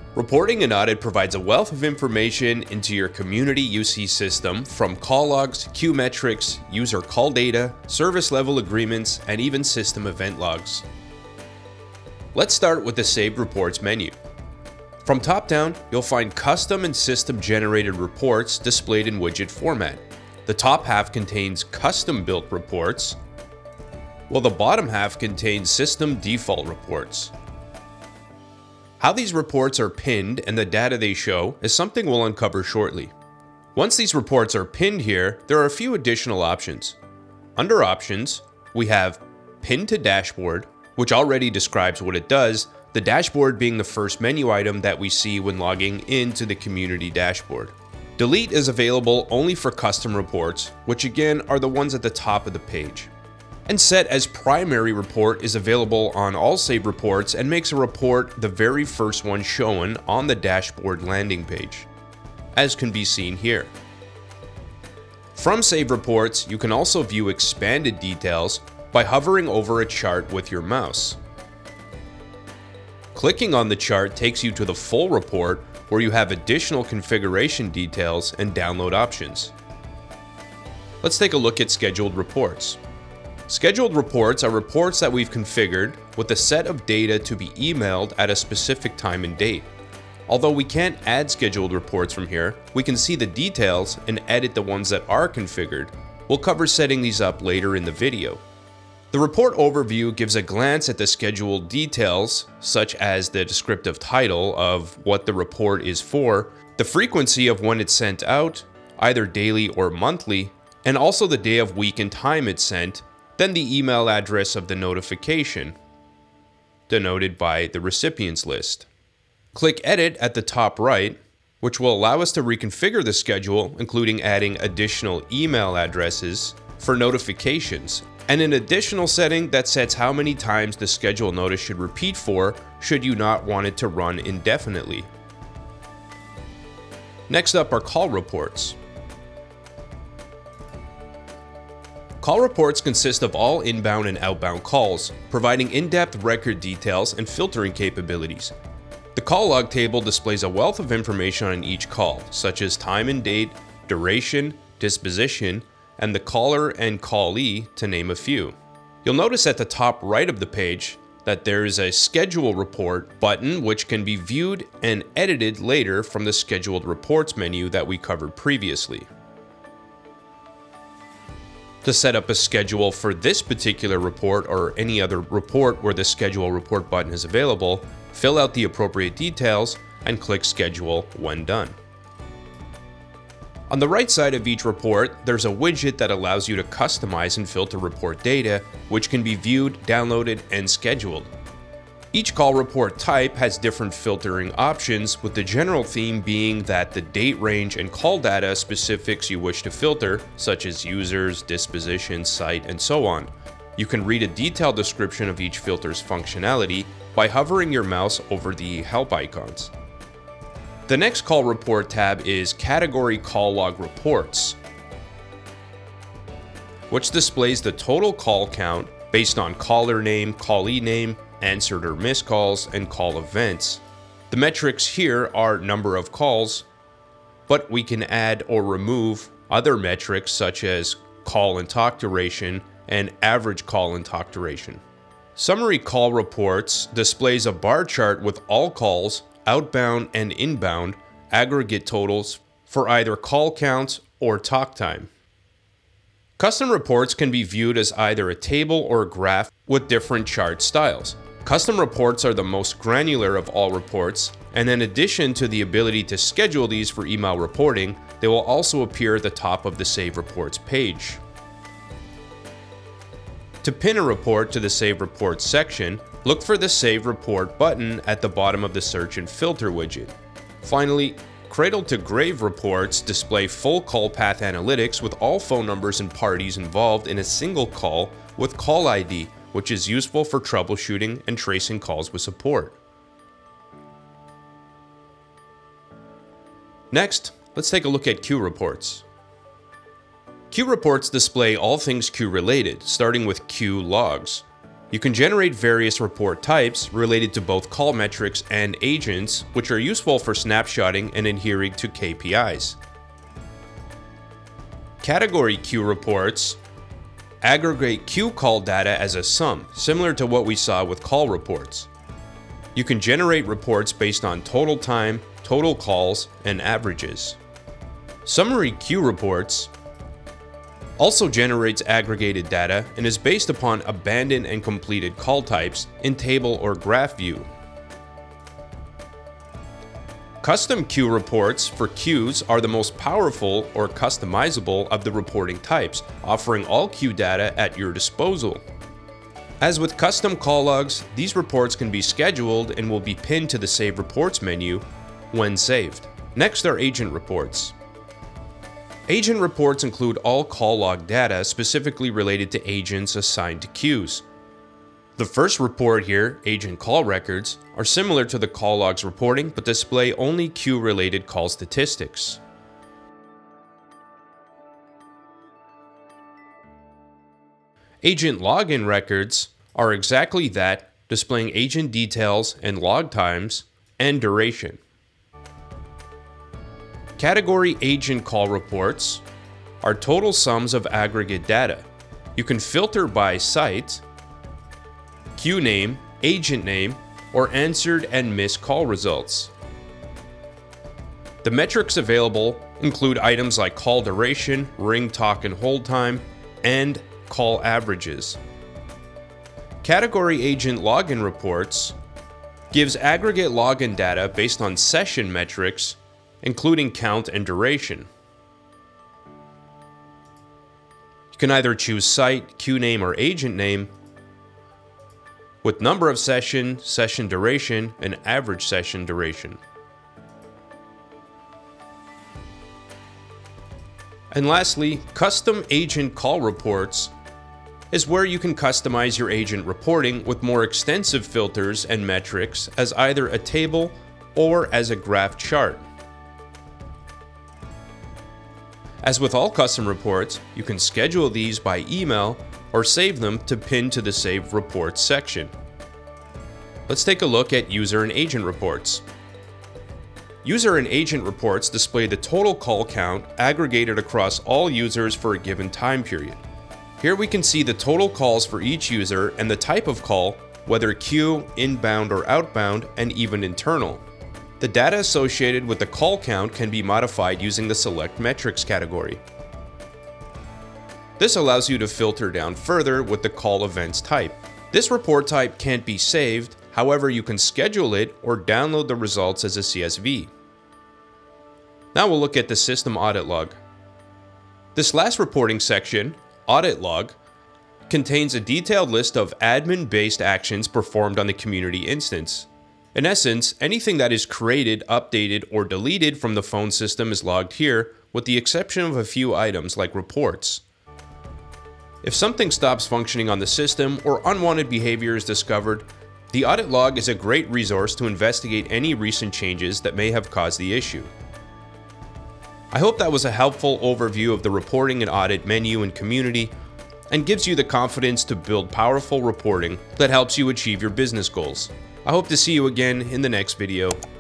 Reporting and Audit provides a wealth of information into your community UC system, from call logs, queue metrics, user call data, service level agreements, and even system event logs. Let's start with the Saved Reports menu. From top down, you'll find custom and system generated reports displayed in widget format. The top half contains custom built reports, while the bottom half contains system default reports. How these reports are pinned and the data they show is something we'll uncover shortly. Once these reports are pinned here, there are a few additional options. Under Options, we have Pin to Dashboard, which already describes what it does, the dashboard being the first menu item that we see when logging into the community dashboard. Delete is available only for custom reports, which again are the ones at the top of the page. And Set as Primary Report is available on all Saved Reports and makes a report the very first one shown on the dashboard landing page, as can be seen here. From Saved Reports, you can also view expanded details by hovering over a chart with your mouse. Clicking on the chart takes you to the full report, where you have additional configuration details and download options. Let's take a look at Scheduled Reports. Scheduled reports are reports that we've configured with a set of data to be emailed at a specific time and date. Although we can't add scheduled reports from here, we can see the details and edit the ones that are configured. We'll cover setting these up later in the video. The report overview gives a glance at the scheduled details, such as the descriptive title of what the report is for, the frequency of when it's sent out, either daily or monthly, and also the day of week and time it's sent, then the email address of the notification, denoted by the recipients list. Click Edit at the top right, which will allow us to reconfigure the schedule, including adding additional email addresses for notifications, and an additional setting that sets how many times the schedule notice should repeat for, should you not want it to run indefinitely. Next up are call reports. Call reports consist of all inbound and outbound calls, providing in-depth record details and filtering capabilities. The call log table displays a wealth of information on each call, such as time and date, duration, disposition, and the caller and callee, to name a few. You'll notice at the top right of the page that there is a Schedule Report button, which can be viewed and edited later from the Scheduled Reports menu that we covered previously. To set up a schedule for this particular report or any other report where the Schedule Report button is available, fill out the appropriate details and click Schedule when done. On the right side of each report, there's a widget that allows you to customize and filter report data, which can be viewed, downloaded, and scheduled. Each call report type has different filtering options, with the general theme being that the date range and call data specifics you wish to filter, such as users, disposition, site, and so on. You can read a detailed description of each filter's functionality by hovering your mouse over the help icons. The next call report tab is Category Call Log Reports, which displays the total call count based on caller name, callee name, answered or missed calls, and call events. The metrics here are number of calls, but we can add or remove other metrics such as call and talk duration and average call and talk duration. Summary Call Reports displays a bar chart with all calls, outbound and inbound, aggregate totals for either call counts or talk time. Custom reports can be viewed as either a table or a graph with different chart styles. Custom reports are the most granular of all reports, and in addition to the ability to schedule these for email reporting, they will also appear at the top of the Save Reports page. To pin a report to the Save Reports section, look for the Save Report button at the bottom of the Search and Filter widget. Finally, Cradle to Grave reports display full call path analytics with all phone numbers and parties involved in a single call with call ID, which is useful for troubleshooting and tracing calls with support. Next, let's take a look at queue reports. Queue reports display all things queue related, starting with queue logs. You can generate various report types related to both call metrics and agents, which are useful for snapshotting and adhering to KPIs. Category queue reports aggregate queue call data as a sum, similar to what we saw with call reports. You can generate reports based on total time, total calls, and averages. Summary queue reports also generates aggregated data and is based upon abandoned and completed call types in table or graph view. Custom queue reports for queues are the most powerful or customizable of the reporting types, offering all queue data at your disposal. As with custom call logs, these reports can be scheduled and will be pinned to the Save Reports menu when saved. Next are agent reports. Agent reports include all call log data specifically related to agents assigned to queues. The first report here, agent call records, are similar to the call logs reporting but display only queue-related call statistics. Agent login records are exactly that, displaying agent details and log times and duration. Category agent call reports are total sums of aggregate data. You can filter by site, queue name, agent name, or answered and missed call results. The metrics available include items like call duration, ring, talk, and hold time, and call averages. Category agent login reports gives aggregate login data based on session metrics, including count and duration. You can either choose site, queue name, or agent name with number of session, session duration, and average session duration. And lastly, custom agent call reports is where you can customize your agent reporting with more extensive filters and metrics as either a table or as a graph chart. As with all custom reports, you can schedule these by email or save them to pin to the Save Reports section. Let's take a look at user and agent reports. User and agent reports display the total call count aggregated across all users for a given time period. Here we can see the total calls for each user and the type of call, whether queue, inbound or outbound, and even internal. The data associated with the call count can be modified using the Select Metrics category. This allows you to filter down further with the call events type. This report type can't be saved, however you can schedule it or download the results as a CSV. Now we'll look at the system audit log. This last reporting section, audit log, contains a detailed list of admin-based actions performed on the community instance. In essence, anything that is created, updated, or deleted from the phone system is logged here, with the exception of a few items like reports. If something stops functioning on the system or unwanted behavior is discovered, the audit log is a great resource to investigate any recent changes that may have caused the issue. I hope that was a helpful overview of the reporting and audit menu and community, and gives you the confidence to build powerful reporting that helps you achieve your business goals. I hope to see you again in the next video.